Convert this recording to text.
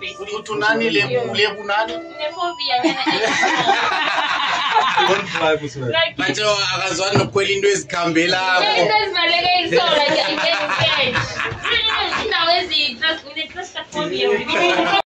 Zimbabwe. Utunani Lebo nani? Nephobia. Manje akazwana nokukhwela into ezikhambela lapho. Into ezimaleke isola nje ayikho. Indawo ezinhle, une claustrophobia.